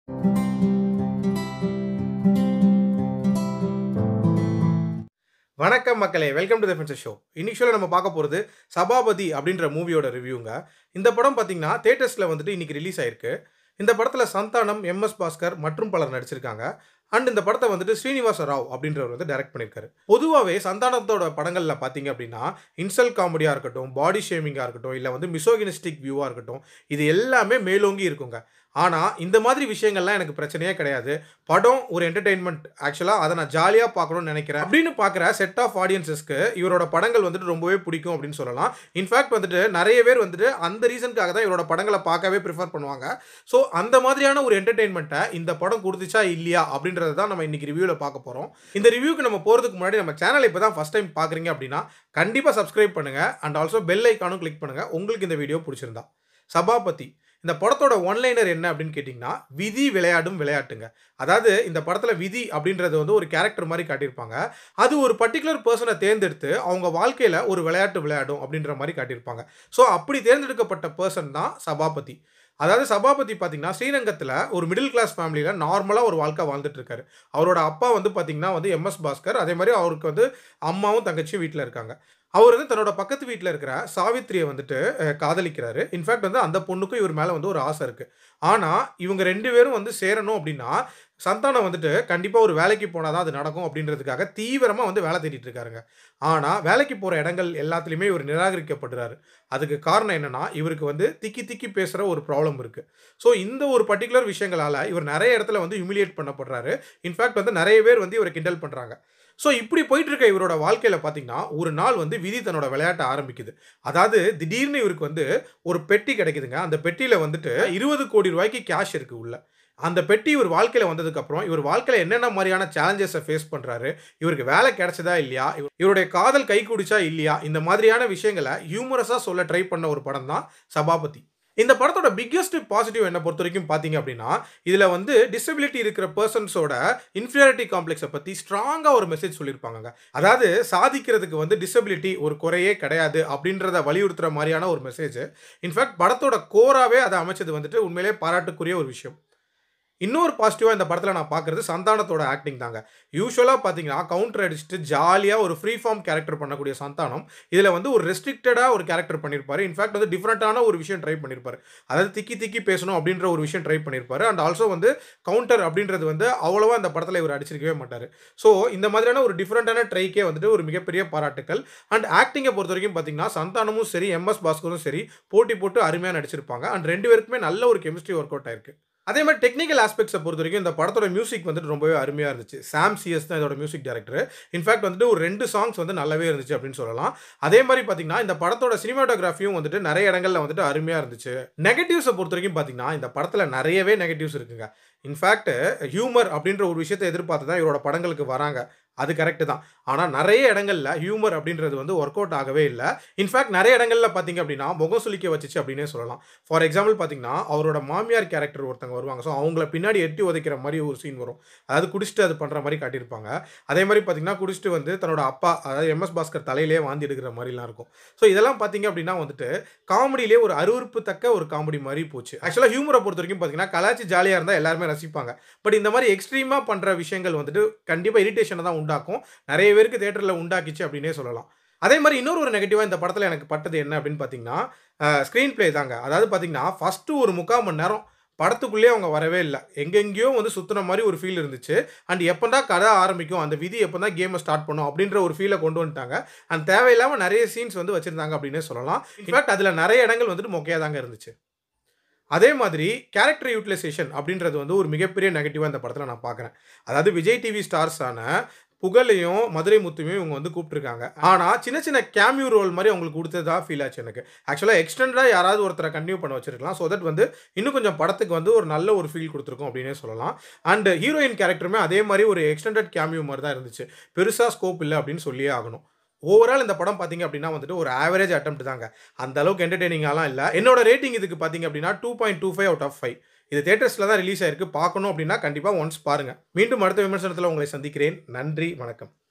வணக்கம் மக்களே, welcome to the fencer show. இன்னைக்கு ஷோல நம்ம பார்க்க போறது சபாபதி அப்படின்ற மூவியோட ரிவ்யூங்க. இந்த படம் பார்த்தீங்கன்னா தியேட்டர்ஸ்ல வந்துட்டு இன்னைக்கு ரிலீஸ் ஆயிருக்கு. இந்த படத்துல சந்தானம், எம்.எஸ். பாஸ்கர் மற்றும் பலர் நடிச்சிருக்காங்க. அண்ட் இந்த படத்தை வந்துட்டு ஸ்ரீனிவாச ராவ் அப்படின்றவர் வந்து டைரக்ட் பண்ணியிருக்காரு. பொதுவாகவே சந்தானத்தோட படங்கள்ல பார்த்தீங்க அப்படின்னா இன்சல்ட் காமெடியா இருக்கட்டும், பாடி ஷேமிங்கா இருக்கட்டும், இல்லை வந்து மிசோகினிஸ்டிக் வியூவா இருக்கட்டும், இது எல்லாமே மேலோங்கி இருக்குங்க. ஆனால் இந்த மாதிரி விஷயங்கள்லாம் எனக்கு பிரச்சனையே கிடையாது. படம் ஒரு என்டர்டெயின்மெண்ட். ஆக்சுவலாக அதை நான் ஜாலியாக பார்க்கணும்னு நினைக்கிறேன் அப்படின்னு பார்க்குற செட் ஆஃப் ஆடியன்ஸஸ்க்கு இவரோட படங்கள் வந்துட்டு ரொம்பவே பிடிக்கும் அப்படின்னு சொல்லலாம். இன்ஃபேக்ட் வந்துட்டு நிறைய பேர் வந்துட்டு அந்த ரீசனுக்காக தான் இவரோட படங்களை பார்க்கவே ப்ரிஃபர் பண்ணுவாங்க. ஸோ அந்த மாதிரியான ஒரு என்டர்டெயின்மெண்ட்டை இந்த படம் கொடுத்துச்சா இல்லையா அப்படின்றத தான் நம்ம இன்னைக்கு ரிவ்யூவில் பார்க்க போகிறோம். இந்த ரிவ்யூக்கு நம்ம போகிறதுக்கு முன்னாடி நம்ம சேனலை இப்போ தான் ஃபஸ்ட் டைம் பார்க்குறீங்க அப்படின்னா கண்டிப்பாக சப்ஸ்கிரைப் பண்ணுங்கள். அண்ட் ஆல்சோ பெல் ஐக்கானும் கிளிக் பண்ணுங்கள் உங்களுக்கு இந்த வீடியோ பிடிச்சிருந்தா. சபாபதி இந்த படத்தோட ஒன்லைனர் என்ன அப்படின்னு கேட்டிங்கன்னா, விதி விளையாடும் விளையாட்டுங்க. அதாவது இந்த படத்தில் விதி அப்படின்றது வந்து ஒரு கேரக்டர் மாதிரி காட்டியிருப்பாங்க. அது ஒரு பர்டிகுலர் பர்சனை தேர்ந்தெடுத்து அவங்க வாழ்க்கையில் ஒரு விளையாட்டு விளையாடும் அப்படின்ற மாதிரி காட்டியிருப்பாங்க. ஸோ அப்படி தேர்ந்தெடுக்கப்பட்ட பர்சன் தான் சபாபதி. அதாவது சபாபதி பார்த்தீங்கன்னா ஸ்ரீரங்கத்தில் ஒரு மிடில் கிளாஸ் ஃபேமிலியில் நார்மலாக ஒரு வாழ்க்கை வாழ்ந்துட்டு இருக்காரு. அவரோட அப்பா வந்து பார்த்தீங்கன்னா வந்து எம்.எஸ். பாஸ்கர். அதே மாதிரி அவருக்கு வந்து அம்மாவும் தங்கச்சியும் வீட்டில் இருக்காங்க. அவர் வந்து தன்னோட பக்கத்து வீட்டில் இருக்கிற சாவித்திரியை வந்துட்டு காதலிக்கிறாரு. இன்ஃபேக்ட் வந்து அந்த பொண்ணுக்கும் இவர் மேலே வந்து ஒரு ஆசை இருக்குது. ஆனால் இவங்க 2 பேரும் வந்து சேரணும் அப்படின்னா சந்தானம் வந்துட்டு கண்டிப்பாக ஒரு வேலைக்கு போனால் தான் அது நடக்கும் அப்படின்றதுக்காக தீவிரமாக வந்து வேலை தேடிட்டு இருக்காருங்க. ஆனால் வேலைக்கு போகிற இடங்கள் எல்லாத்துலேயுமே இவர் நிராகரிக்கப்படுறாரு. அதுக்கு காரணம் என்னென்னா இவருக்கு வந்து திக்கி திக்கி பேசுகிற ஒரு ப்ராப்ளம் இருக்குது. ஸோ இந்த ஒரு பர்டிகுலர் விஷயங்களால் இவர் நிறைய இடத்துல வந்து ஹியூமிலியேட் பண்ணப்படுறாரு. இன்ஃபேக்ட் வந்து நிறைய பேர் வந்து இவரை கிண்டல் பண்ணுறாங்க. ஸோ இப்படி போயிட்டு இருக்க இவரோட வாழ்க்கையில் பார்த்தீங்கன்னா ஒரு நாள் வந்து விதி தன்னோட விளையாட்டை ஆரம்பிக்குது. அதாவது திடீர்னு இவருக்கு வந்து ஒரு பெட்டி கிடைக்குதுங்க. அந்த பெட்டியில் வந்துட்டு 20 கோடி ரூபாய்க்கு கேஷ் இருக்குது உள்ள. அந்த பெட்டி இவர் வாழ்க்கையில் வந்ததுக்கப்புறம் இவர் வாழ்க்கையில் என்னென்ன மாதிரியான சேலஞ்சஸை ஃபேஸ் பண்ணுறாரு, இவருக்கு வேலை கிடைச்சதா இல்லையா, இவருடைய காதல் கை குடிச்சா இல்லையா, இந்த மாதிரியான விஷயங்களை ஹியூமரஸாக சொல்ல ட்ரை பண்ண ஒரு படம் தான் சபாபதி. இந்த படத்தோட பிக்கெஸ்ட் பாசிட்டிவ் என்ன பொறுத்த வரைக்கும் பார்த்தீங்க அப்படின்னா, இதில் வந்து டிசபிலிட்டி இருக்கிற பர்சன்ஸோட இன்ஃபீரியாரிட்டி காம்ப்ளெக்ஸை பற்றி ஸ்ட்ராங்காக ஒரு மெசேஜ் சொல்லியிருப்பாங்க. அதாவது சாதிக்கிறதுக்கு வந்து டிசபிலிட்டி ஒரு குறையே கிடையாது அப்படின்றத வலியுறுத்துற மாதிரியான ஒரு மெசேஜ். இன்ஃபேக்ட் படத்தோட கோராவே அதை அமைச்சது வந்துட்டு உண்மையிலே பாராட்டுக்குரிய ஒரு விஷயம். இன்னொரு பாசிட்டிவாக இந்த படத்தில் நான் பார்க்குறது சந்தானத்தோட ஆக்டிங் தாங்க. யூஸ்வலாக பார்த்தீங்கன்னா கவுண்டர் அடிச்சுட்டு ஜாலியாக ஒரு ஃப்ரீ ஃபார்ம் கேரக்டர் பண்ணக்கூடிய சந்தானம் இதில் வந்து ஒரு ரெஸ்ட்ரிக்டடாக ஒரு கேரக்டர் பண்ணியிருப்பாரு. இன்ஃபேக்ட் வந்து டிஃப்ரெண்ட்டான ஒரு விஷயம் ட்ரை பண்ணியிருப்பாரு. அதாவது திக்கி திக்கி பேசணும் அப்படின்ற ஒரு விஷயம் ட்ரை பண்ணியிருப்பாரு. அண்ட் ஆல்சோ வந்து கவுண்டர் அப்படின்றது வந்து அவ்வளோவா அந்த படத்தில் இவர் அடிச்சிருக்கவே மாட்டார். ஸோ இந்த மாதிரியான ஒரு டிஃப்ரெண்ட்டான ட்ரைக்கே வந்துட்டு ஒரு மிகப்பெரிய பாராட்டுக்கள். அண்ட் ஆக்டிங்கை பொறுத்த வரைக்கும் பார்த்தீங்கன்னா சந்தானமும் சரி, எம்.எஸ். பாஸ்கரும் சரி போட்டி போட்டு அருமையாக நடிச்சிருப்பாங்க. அண்ட் 2 பேருக்குமே நல்ல ஒரு கெமிஸ்ட்ரி ஒர்க் அவுட் ஆயிருக்கு. அதே மாதிரி டெக்னிக்கல் ஆஸ்பெக்ட்ஸை பொறுத்த வரைக்கும் இந்த படத்தோட மியூசிக் வந்துட்டு ரொம்பவே அருமையாக இருந்துச்சு. சாம் சிஎஸ் தான் இதோட மியூசிக் டைரக்டர். இன்ஃபேக்ட் வந்துட்டு ஒரு 2 சாங்ஸ் வந்து நல்லாவே இருந்துச்சு அப்படின்னு சொல்லலாம். அதே மாதிரி பார்த்தீங்கன்னா இந்த படத்தோட சினிமாட்டோகிராஃபியும் வந்துட்டு நிறைய இடங்களில் வந்துட்டு அருமையாக இருந்துச்சு. நெகட்டிவ்ஸை பொறுத்த வரைக்கும் பார்த்தீங்கன்னா இந்த படத்தில் நிறையவே நெகட்டிவ்ஸ் இருக்குங்க. இன்ஃபேக்ட் ஹியூமர் அப்படின்ற ஒரு விஷயத்தை எதிர்பார்த்து தான் இவரோட படங்களுக்கு வராங்க. அது கரெக்டு தான். ஆனால் நிறைய இடங்களில் ஹியூமர் அப்படின்றது வந்து ஒர்க் அவுட் ஆகவே இல்லை. இன்ஃபேக்ட் நிறைய இடங்களில் பார்த்தீங்க அப்படின்னா முகம் சுளிக்க வச்சுச்சு அப்படின்னே சொல்லலாம். ஃபார் எக்ஸாம்பிள் பார்த்தீங்கன்னா அவரோட மாமியார் கேரக்டர் ஒருத்தங்க வருவாங்க. ஸோ அவங்கள பின்னாடி எட்டி உதைக்கிற மாதிரி ஒரு சீன் வரும். அதாவது குடிச்சிட்டு அது பண்ணுற மாதிரி காட்டியிருப்பாங்க. அதே மாதிரி பார்த்தீங்கன்னா குடிச்சிட்டு வந்து தன்னோட அப்பா அதாவது எம்.எஸ். பாஸ்கர் தலையிலே வாந்தி எடுக்கிற மாதிரிலாம் இருக்கும். ஸோ இதெல்லாம் பார்த்தீங்க அப்படின்னா வந்துட்டு காமெடியிலே ஒரு அருவருப்பு தக்க ஒரு காமெடி மாதிரி போச்சு. ஆக்சுவலாக ஹியூமரை பொறுத்த வரைக்கும் பார்த்தீங்கன்னா கலாச்சி ஜாலியாக இருந்தால் எல்லாருமே ரசிப்பாங்க. பட் இந்த மாதிரி எக்ஸ்ட்ரீமாக பண்ணுற விஷயங்கள் வந்துட்டு கண்டிப்பாக இரிட்டேஷனை தான் உண்டாக்கும். நிறைய பேருக்கு தியேட்டரில் உண்டாக்கிச்சு அப்படின்னே சொல்லலாம். அதே மாதிரி இன்னொரு நெகட்டிவாக இந்த படத்தில் எனக்கு பட்டது என்ன அப்படின்னு பார்த்தீங்கன்னா ஸ்க்ரீன் பிளே தாங்க. அதாவது பார்த்தீங்கன்னா ஃபஸ்ட்டு ஒரு 3/4 மணி நேரம் படத்துக்குள்ளேயே அவங்க வரவே இல்லை. எங்கெங்கேயோ வந்து சுற்றுன மாதிரி ஒரு ஃபீல் இருந்துச்சு. அண்ட் எப்போ தான் கதை ஆரம்பிக்கும், அந்த விதி எப்போ தான் கேமை ஸ்டார்ட் பண்ணும் அப்படின்ற ஒரு ஃபீலை கொண்டு வந்துட்டாங்க. அண்ட் தேவையில்லாமல் நிறைய சீன்ஸ் வந்து வச்சுருந்தாங்க அப்படின்னே சொல்லலாம். இன்ஃபேக்ட் அதில் நிறைய இடங்கள் வந்துட்டு மொக்கையாக தாங்க இருந்துச்சு. அதே மாதிரி கேரக்டர் யூட்டிலைசேஷன் அப்படின்றது வந்து ஒரு மிகப்பெரிய நெகட்டிவாக இந்த படத்தில் நான் பார்க்குறேன். அதாவது விஜய் டிவி ஸ்டார்ஸான புகழையும் மதுரை முத்துமையும் இவங்க வந்து கூப்பிட்டுருக்காங்க. ஆனால் சின்ன சின்ன கேமியூ ரோல் மாதிரி அவங்களுக்கு கொடுத்ததா ஃபீல் ஆச்சு எனக்கு. ஆக்சுவலாக எக்ஸ்டெண்டாக யாராவது ஒருத்தரை கண்டினியூ பண்ண வச்சிருக்கலாம். ஸோ தட் வந்து இன்னும் கொஞ்சம் படத்துக்கு வந்து ஒரு நல்ல ஒரு ஃபீல் கொடுத்துருக்கும் அப்படின்னே சொல்லலாம். அண்ட் ஹீரோயின் கேரக்டருமே அதே மாதிரி ஒரு எக்ஸ்டெண்டட் கேமியூ மாதிரி தான் இருந்துச்சு. பெருசாக ஸ்கோப் இல்லை அப்படின்னு சொல்லியே ஆகணும். ஓவரால் இந்த படம் பார்த்தீங்க அப்படின்னா வந்துட்டு ஒரு ஆவரேஜ் அட்டெம்ப்ட் தாங்க. அந்த அளவுக்கு என்டர்டெய்னிங்காலாம் இல்லை. என்னோட ரேட்டிங் இதுக்கு பார்த்தீங்க அப்படின்னா 2.25 அவுட் ஆஃப் 5. இது தியேட்டர்ஸில் தான் ரிலீஸ் ஆயிருக்கு. பார்க்கணும் அப்படின்னா கண்டிப்பாக ஒன்ஸ் பாருங்கள். மீண்டும் அடுத்த விமர்சனத்தில் உங்களை சந்திக்கிறேன். நன்றி, வணக்கம்.